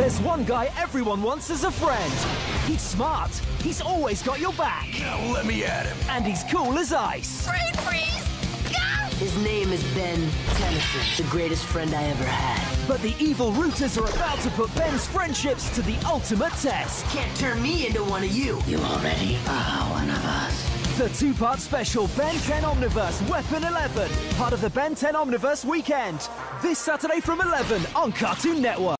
There's one guy everyone wants as a friend. He's smart. He's always got your back. Now let me at him. And he's cool as ice. Brain freeze! Go! His name is Ben Tennyson, the greatest friend I ever had. But the evil rooters are about to put Ben's friendships to the ultimate test. Can't turn me into one of you. You already are one of us. The two-part special Ben 10 Omniverse Weapon 11, part of the Ben 10 Omniverse weekend. This Saturday from 11 on Cartoon Network.